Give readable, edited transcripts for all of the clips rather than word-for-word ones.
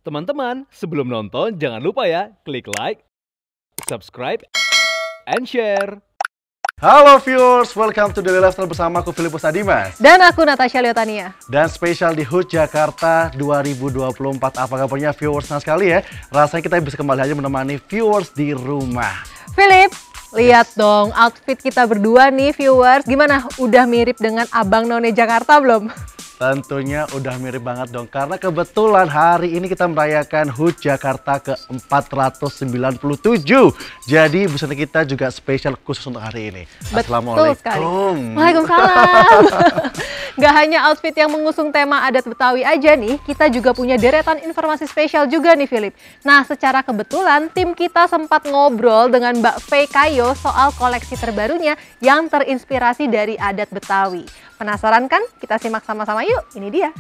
Teman-teman, sebelum nonton jangan lupa ya klik like, subscribe, and share. Halo viewers, welcome to Daily Lifestyle bersama aku Filipus Adimas. Dan aku Natasha Liotania. Dan spesial di HUT Jakarta 2024. Apa kabarnya viewers? Nah sekali ya, rasanya kita bisa kembali aja menemani viewers di rumah. Philip, lihat dong outfit kita berdua nih viewers. Gimana? Udah mirip dengan Abang None Jakarta belum? Tentunya udah mirip banget dong, karena kebetulan hari ini kita merayakan HUT Jakarta ke-497. Jadi busana kita juga spesial khusus untuk hari ini. Assalamualaikum. Waalaikumsalam. Gak hanya outfit yang mengusung tema adat Betawi aja nih, kita juga punya deretan informasi spesial juga nih Philip. Nah secara kebetulan tim kita sempat ngobrol dengan Mbak Faye Kayo soal koleksi terbarunya yang terinspirasi dari adat Betawi. Penasaran kan? Kita simak sama-sama yuk, ini dia.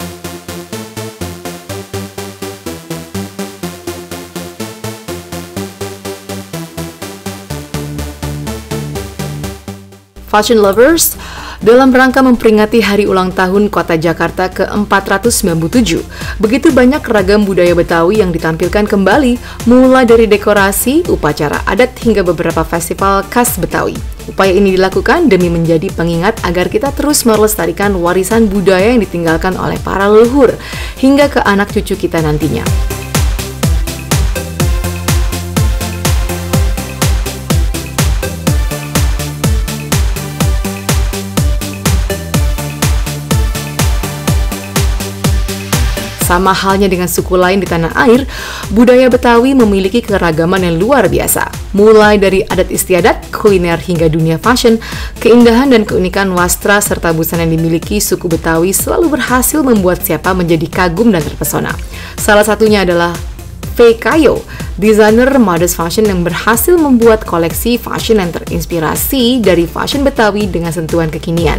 Fashion lovers, dalam rangka memperingati hari ulang tahun Kota Jakarta ke-497, begitu banyak ragam budaya Betawi yang ditampilkan kembali, mulai dari dekorasi, upacara adat, hingga beberapa festival khas Betawi. Upaya ini dilakukan demi menjadi pengingat agar kita terus melestarikan warisan budaya yang ditinggalkan oleh para leluhur, hingga ke anak cucu kita nantinya. Sama halnya dengan suku lain di tanah air, budaya Betawi memiliki keragaman yang luar biasa. Mulai dari adat istiadat, kuliner, hingga dunia fashion, keindahan dan keunikan wastra serta busana yang dimiliki suku Betawi selalu berhasil membuat siapa menjadi kagum dan terpesona. Salah satunya adalah Faye Kayo, desainer modest fashion yang berhasil membuat koleksi fashion yang terinspirasi dari fashion Betawi dengan sentuhan kekinian.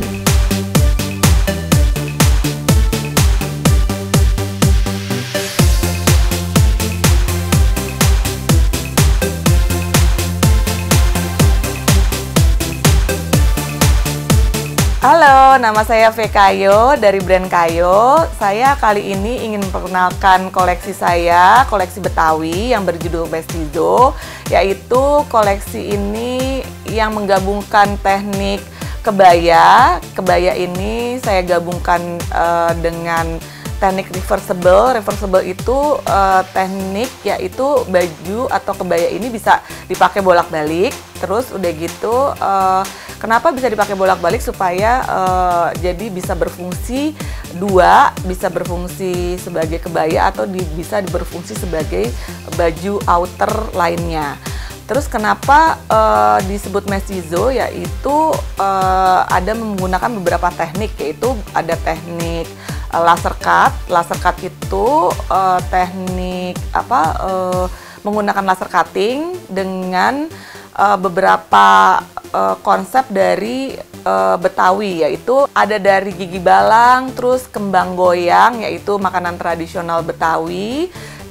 Halo, nama saya Faye Kayo dari brand Kayo. Saya kali ini ingin memperkenalkan koleksi saya, koleksi Betawi yang berjudul Mestizo, yaitu koleksi ini yang menggabungkan teknik kebaya. Kebaya ini saya gabungkan dengan teknik reversible. Reversible itu teknik yaitu baju atau kebaya ini bisa dipakai bolak-balik. Terus udah gitu, kenapa bisa dipakai bolak-balik? Supaya jadi bisa berfungsi dua, bisa berfungsi sebagai kebaya atau bisa berfungsi sebagai baju outer lainnya. Terus kenapa disebut mestizo, yaitu ada menggunakan beberapa teknik, yaitu ada teknik laser cut. Laser cut itu teknik menggunakan laser cutting dengan beberapa konsep dari Betawi, yaitu ada dari gigi balang, terus kembang goyang, yaitu makanan tradisional Betawi.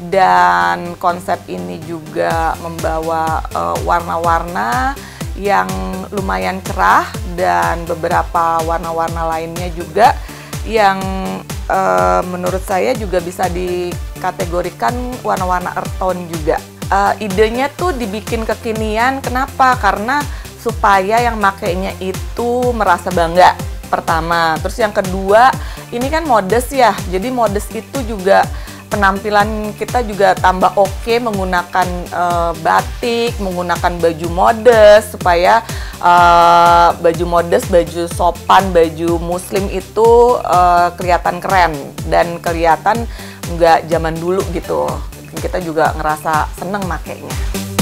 Dan konsep ini juga membawa warna-warna yang lumayan cerah dan beberapa warna-warna lainnya juga yang menurut saya juga bisa dikategorikan warna-warna earth tone juga. Idenya tuh dibikin kekinian, kenapa? Karena supaya yang makainya itu merasa bangga, pertama. Terus yang kedua, ini kan modest ya, jadi modest itu juga penampilan kita juga tambah oke menggunakan batik, menggunakan baju modest, supaya baju modest, baju sopan, baju muslim itu kelihatan keren dan kelihatan nggak zaman dulu gitu. Kita juga ngerasa seneng makainya.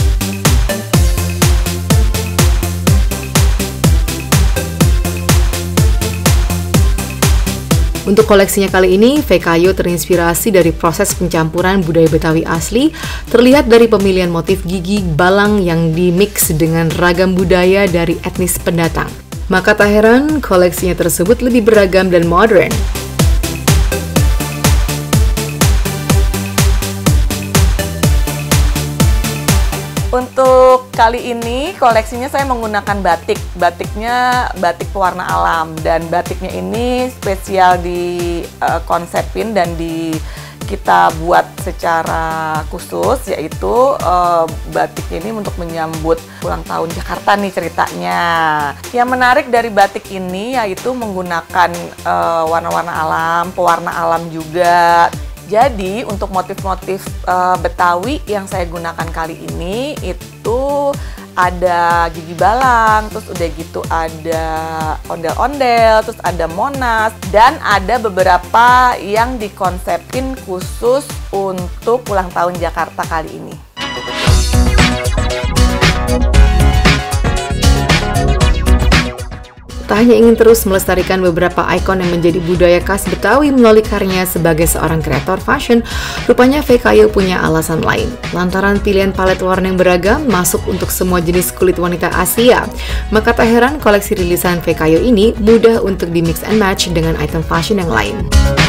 Untuk koleksinya kali ini, Faye Kayo terinspirasi dari proses pencampuran budaya Betawi asli, terlihat dari pemilihan motif gigi balang yang dimix dengan ragam budaya dari etnis pendatang. Maka tak heran, koleksinya tersebut lebih beragam dan modern. Untuk kali ini koleksinya saya menggunakan batik. Batiknya batik pewarna alam, dan batiknya ini spesial di konsepin dan di kita buat secara khusus, yaitu batik ini untuk menyambut ulang tahun Jakarta nih ceritanya. Yang menarik dari batik ini yaitu menggunakan warna-warna alam, pewarna alam juga. Jadi untuk motif-motif Betawi yang saya gunakan kali ini itu ada gigi balang, terus udah gitu ada ondel-ondel, terus ada Monas, dan ada beberapa yang dikonsepin khusus untuk ulang tahun Jakarta kali ini. Tak hanya ingin terus melestarikan beberapa ikon yang menjadi budaya khas Betawi melalui karyanya sebagai seorang kreator fashion, rupanya VKayo punya alasan lain. Lantaran pilihan palet warna yang beragam masuk untuk semua jenis kulit wanita Asia, maka tak heran koleksi rilisan VKayo ini mudah untuk di mix and match dengan item fashion yang lain.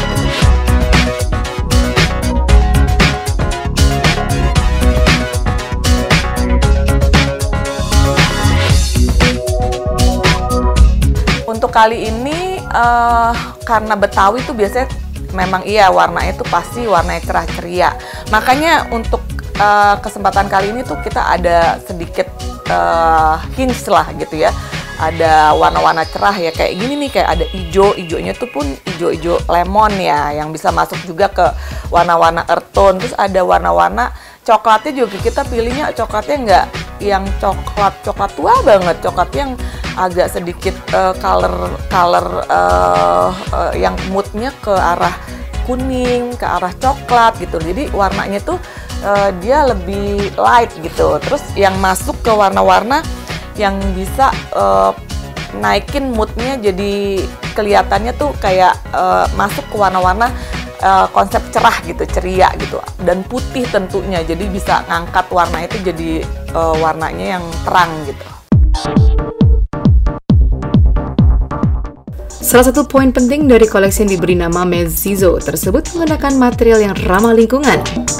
Untuk kali ini karena Betawi itu biasanya memang iya warnanya itu pasti warnanya cerah ceria. Makanya untuk kesempatan kali ini tuh kita ada sedikit hints lah gitu ya. Ada warna-warna cerah ya kayak gini nih, kayak ada hijaunya tuh pun hijau lemon ya yang bisa masuk juga ke warna-warna earth tone. Terus ada warna-warna coklatnya juga, kita pilihnya coklatnya nggak yang coklat tua banget, coklat yang agak sedikit color yang moodnya ke arah kuning, ke arah coklat gitu. Jadi warnanya tuh dia lebih light gitu. Terus yang masuk ke warna-warna yang bisa naikin moodnya, jadi kelihatannya tuh kayak masuk ke warna-warna konsep cerah gitu, ceria gitu, dan putih tentunya. Jadi bisa ngangkat warna itu jadi warnanya yang terang gitu. Salah satu poin penting dari koleksi yang diberi nama Mezzizo tersebut menggunakan material yang ramah lingkungan.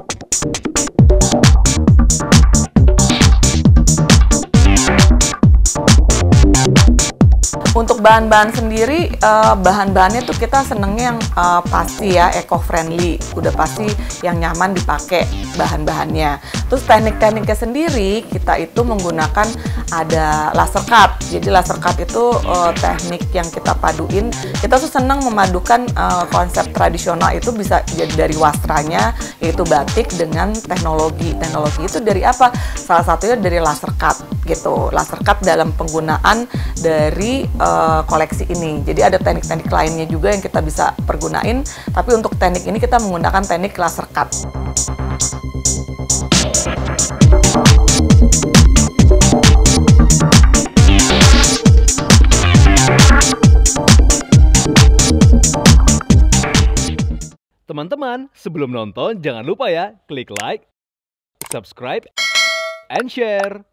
Untuk bahan-bahan sendiri, bahan-bahannya tuh kita senengnya yang pasti ya eco-friendly, udah pasti yang nyaman dipakai bahan-bahannya. Terus teknik-tekniknya sendiri kita itu menggunakan ada laser cut. Jadi laser cut itu teknik yang kita paduin. Kita tuh seneng memadukan konsep tradisional itu bisa jadi dari wastranya yaitu batik dengan teknologi. Teknologi itu dari apa? Salah satunya dari laser cut gitu. Laser cut dalam penggunaan dari koleksi ini. Jadi ada teknik-teknik lainnya juga yang kita bisa pergunain, tapi untuk teknik ini kita menggunakan teknik laser cut. Teman-teman, sebelum nonton jangan lupa ya klik like, subscribe, and share.